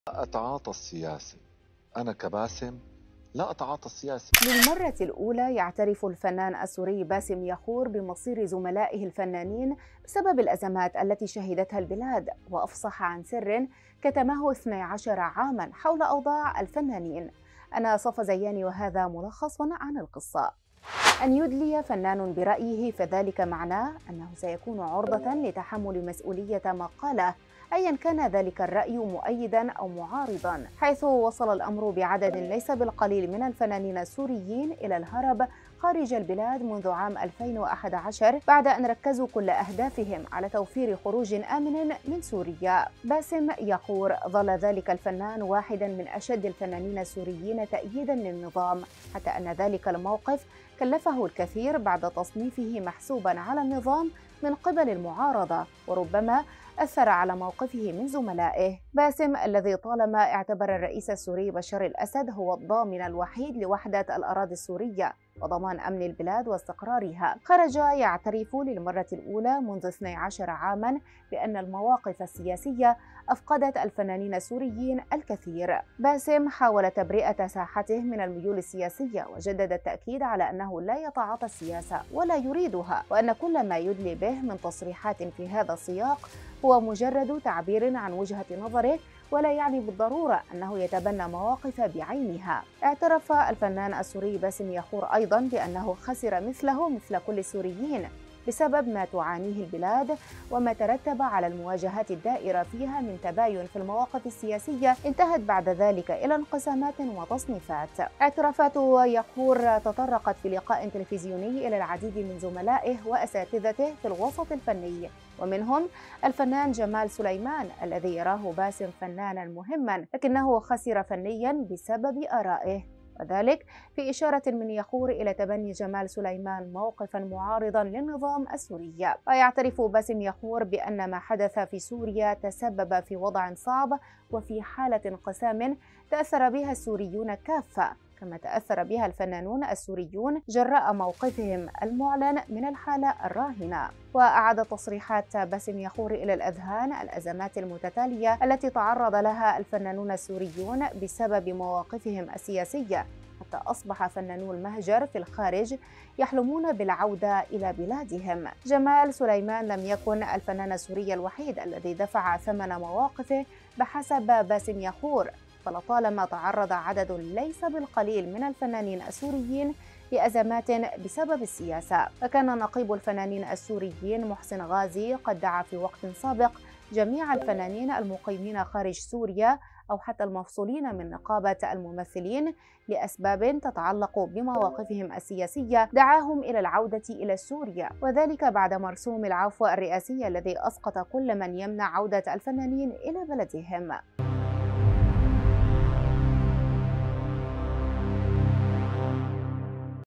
أتعاطى السياسة. أنا كباسم لا أتعاطى السياسة. للمرة الأولى يعترف الفنان السوري باسم يخور بمصير زملائه الفنانين بسبب الأزمات التي شهدتها البلاد، وأفصح عن سر كتمه 12 عاماً حول أوضاع الفنانين. أنا صفا زياني، وهذا ملخص عن القصة. أن يدلي فنان برأيه فذلك معناه أنه سيكون عرضة لتحمل مسؤولية ما قاله، أيا كان ذلك الرأي مؤيدا أو معارضا، حيث وصل الأمر بعدد ليس بالقليل من الفنانين السوريين إلى الهرب خارج البلاد منذ عام 2011 بعد أن ركزوا كل أهدافهم على توفير خروج آمن من سوريا. باسم يخور ظل ذلك الفنان واحدا من أشد الفنانين السوريين تأييدا للنظام، حتى أن ذلك الموقف كلفه الكثير بعد تصنيفه محسوبا على النظام من قبل المعارضة، وربما أثر على موقفه من زملائه. باسم الذي طالما اعتبر الرئيس السوري بشار الأسد هو الضامن الوحيد لوحدة الأراضي السورية وضمان أمن البلاد واستقرارها، خرج يعترف للمرة الأولى منذ 12 عاما بأن المواقف السياسية أفقدت الفنانين السوريين الكثير. باسم حاول تبرئة ساحته من الميول السياسية، وجدد التأكيد على أنه لا يتعاطى السياسة ولا يريدها، وأن كل ما يدلي به من تصريحات في هذا السياق هو مجرد تعبير عن وجهة نظره، ولا يعني بالضرورة أنه يتبنى مواقف بعينها. اعترف الفنان السوري باسم يخور أيضا بأنه خسر مثل كل السوريين بسبب ما تعانيه البلاد وما ترتب على المواجهات الدائرة فيها من تباين في المواقف السياسية انتهت بعد ذلك إلى انقسامات وتصنيفات. اعترافات يخور تطرقت في لقاء تلفزيوني إلى العديد من زملائه وأساتذته في الوسط الفني، ومنهم الفنان جمال سليمان الذي يراه باسم فنانا مهما لكنه خسر فنيا بسبب آرائه، وذلك في إشارة من يخور إلى تبني جمال سليمان موقفا معارضا للنظام السوري. ويعترف باسم يخور بأن ما حدث في سوريا تسبب في وضع صعب وفي حالة انقسام تأثر بها السوريون كافة، كما تأثر بها الفنانون السوريون جراء موقفهم المعلن من الحالة الراهنة. وأعاد تصريحات باسم يخور إلى الأذهان الأزمات المتتالية التي تعرض لها الفنانون السوريون بسبب مواقفهم السياسية، حتى أصبح فنانو المهجر في الخارج يحلمون بالعودة إلى بلادهم. جمال سليمان لم يكن الفنان السوري الوحيد الذي دفع ثمن مواقفه بحسب باسم يخور، فلطالما تعرض عدد ليس بالقليل من الفنانين السوريين لأزمات بسبب السياسة. وكان نقيب الفنانين السوريين محسن غازي قد دعا في وقت سابق جميع الفنانين المقيمين خارج سوريا أو حتى المفصولين من نقابة الممثلين لأسباب تتعلق بمواقفهم السياسية، دعاهم إلى العودة إلى سوريا، وذلك بعد مرسوم العفو الرئاسي الذي أسقط كل من يمنع عودة الفنانين إلى بلدهم.